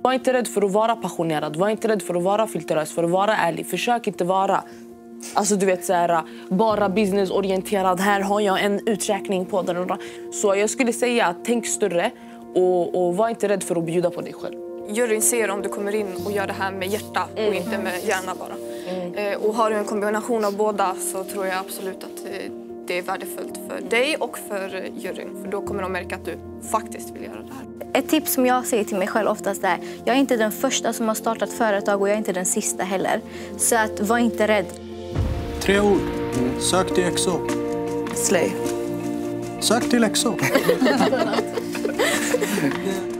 Var inte rädd för att vara passionerad. Var inte rädd för att vara filterös, för att vara ärlig. Försök inte vara bara businessorienterad. Här har jag en uträkning på den. Så jag skulle säga att tänk större och var inte rädd för att bjuda på dig själv. Juryn ser om du kommer in och gör det här med hjärta och inte med hjärna bara. Och har du en kombination av båda så tror jag absolut att det är värdefullt för dig och för juryn. För då kommer de märka att du faktiskt vill göra det här. Ett tips som jag säger till mig själv oftast är: jag är inte den första som har startat företag och jag är inte den sista heller. Så att var inte rädd. 3 ord. Sök till EXO. Slay. Sök till EXO.